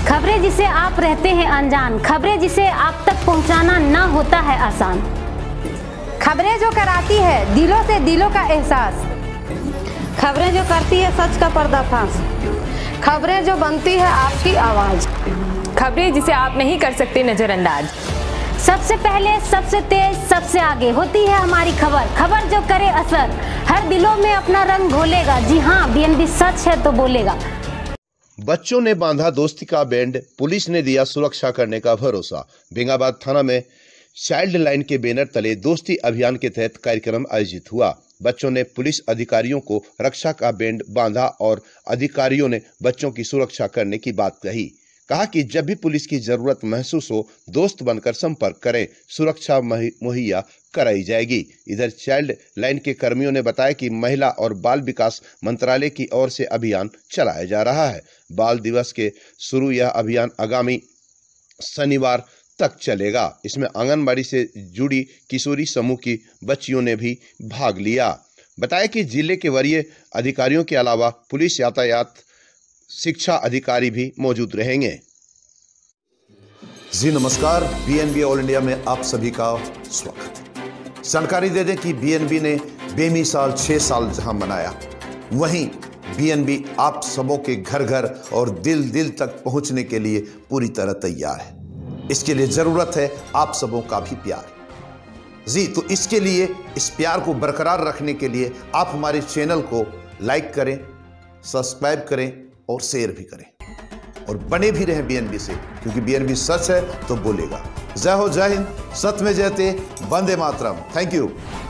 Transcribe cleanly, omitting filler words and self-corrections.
खबरें जिसे आप रहते हैं अनजान, खबरें जिसे आप तक पहुंचाना ना होता है आसान। खबरें जो कराती है दिलों से दिलों का एहसास, खबरें जो करती है सच का पर्दाफाश, खबरें जो बनती है आपकी आवाज, खबरें जिसे आप नहीं कर सकते नजरअंदाज। सबसे पहले, सबसे तेज, सबसे आगे होती है हमारी खबर, खबर जो करे असर, हर दिलों में अपना रंग घोलेगा। जी हाँ, बीएनबी सच है तो बोलेगा। बच्चों ने बांधा दोस्ती का बैंड, पुलिस ने दिया सुरक्षा करने का भरोसा। बेंगाबाद थाना में चाइल्ड लाइन के बैनर तले दोस्ती अभियान के तहत कार्यक्रम आयोजित हुआ। बच्चों ने पुलिस अधिकारियों को रक्षा का बैंड बांधा और अधिकारियों ने बच्चों की सुरक्षा करने की बात कहा कि जब भी पुलिस की जरूरत महसूस हो, दोस्त बनकर संपर्क करें, सुरक्षा मुहैया कराई जाएगी। इधर चाइल्ड लाइन के कर्मियों ने बताया कि महिला और बाल विकास मंत्रालय की ओर से अभियान चलाया जा रहा है। बाल दिवस के शुरू यह अभियान आगामी शनिवार तक चलेगा। इसमें आंगनबाड़ी से जुड़ी किशोरी समूह की बच्चियों ने भी भाग लिया। बताया कि जिले के वरीय अधिकारियों के अलावा पुलिस, यातायात, शिक्षा अधिकारी भी मौजूद रहेंगे। जी नमस्कार, बीएनबी ऑल इंडिया में आप सभी का स्वागत है। जानकारी दे दें कि बीएनबी ने बेमिसाल 6 साल जहां मनाया, वहीं बीएनबी आप सबों के घर घर और दिल दिल तक पहुंचने के लिए पूरी तरह तैयार है। इसके लिए जरूरत है आप सबों का भी प्यार। जी तो इसके लिए, इस प्यार को बरकरार रखने के लिए आप हमारे चैनल को लाइक करें, सब्सक्राइब करें और शेयर भी करें और बने भी रहें बीएनबी से, क्योंकि बीएनबी सच है तो बोलेगा। जय हो, जय हिंद, सत्य में जयते, वंदे मातरम। Thank you.